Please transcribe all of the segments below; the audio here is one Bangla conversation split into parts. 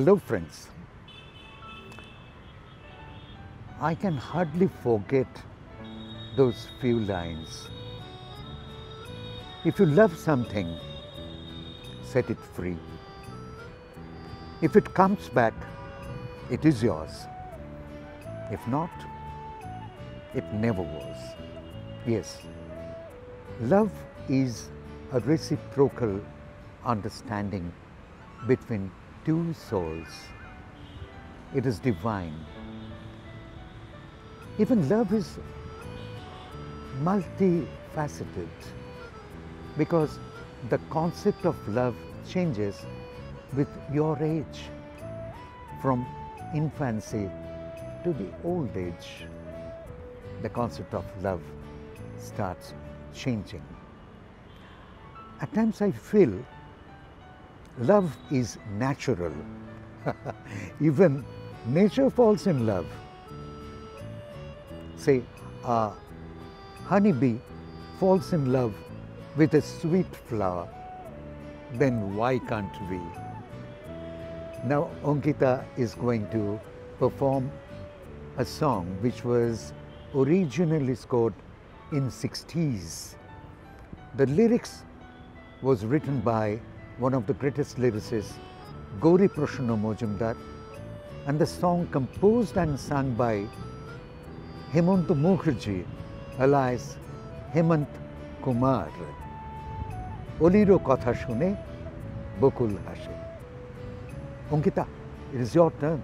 Hello friends. I can hardly forget those few lines. If you love something, set it free. If it comes back, it is yours. If not, it never was. Yes, love is a reciprocal understanding between two souls. It is divine. Even love is multifaceted because the concept of love changes with your age, from infancy to the old age. The concept of love starts changing. At times I feel love is natural. Even nature falls in love. Say, a honeybee falls in love with a sweet flower, then why can't we? Now Ankita is going to perform a song which was originally scored in 60s. The lyrics was written by one of the greatest lyricists, Gauri Prasanna Majumdar, and the song composed and sung by Hemant Mukherjee, alias Hemant Kumar. Oliro kotha shune bokul hashe. Ankita, it is your turn.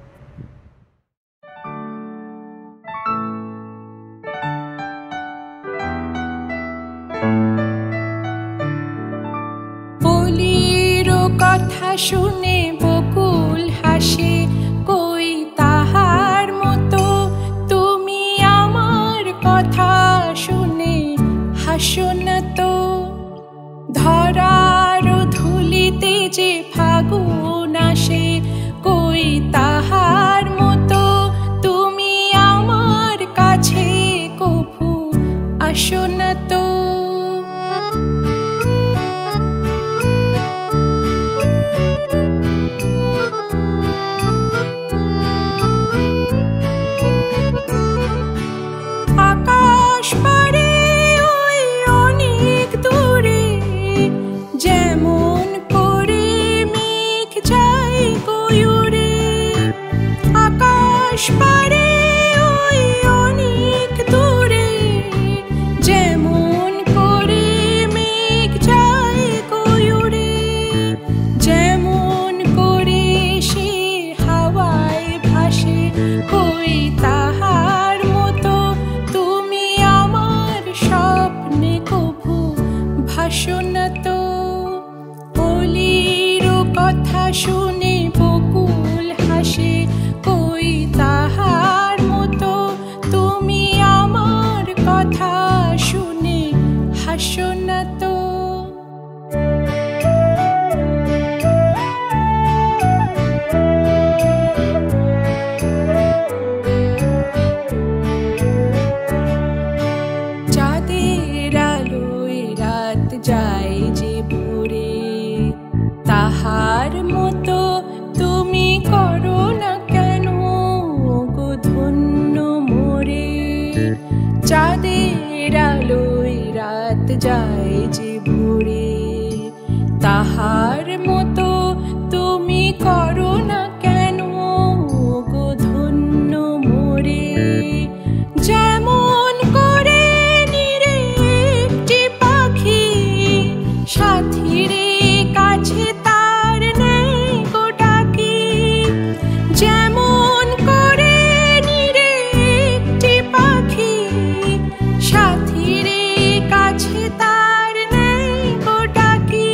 কথা শুনে বকুল হাসে, কই তাহার মতো তুমি আমার কথা শুনে হাসো না তো। ধরার ধুলিতে যে ফাগুন আসে, কই তাহার মতো তুমি আমার কাছে কভু আসো না তো। শুনে বকুল হাসে, কই তাহার মতো তুমি আমার কথা শুনে হাসো না তো। চাঁদের আলোয় রাত যায় যে ভোরে, তাহার মতো তুমি করো না কেন গো ধন্য মোরে। চাঁদের আলোয় রাত যায় যে ভোরে, তাহার মতো তুমি করো না কেন গো ধন্য মোরে। যেমন করে নিরে একটি পাখি সাথীর কাছে তার নেই গোটাকি, যেমন করে নিরে একটি পাখি সাথীর কাছে তার নেই গোটাকি,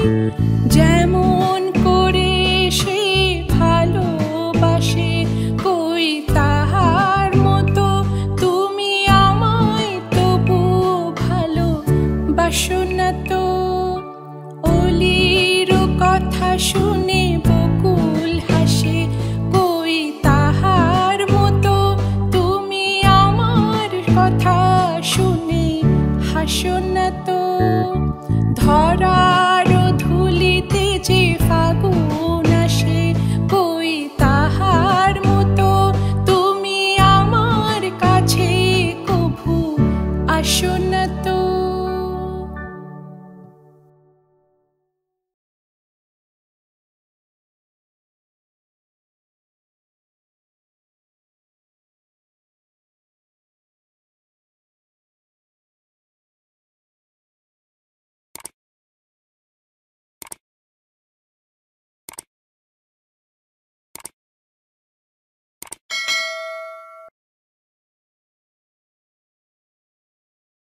যেমন করে সে ভালোবাসে, কই তাহার মতো তুমি আমায় তবু ভালোবাসো না তো। অলির কথা শুনে বকুল হাসে, কই তাহার মতো তুমি আমার কথা শুনে হাসো না তো। ধরা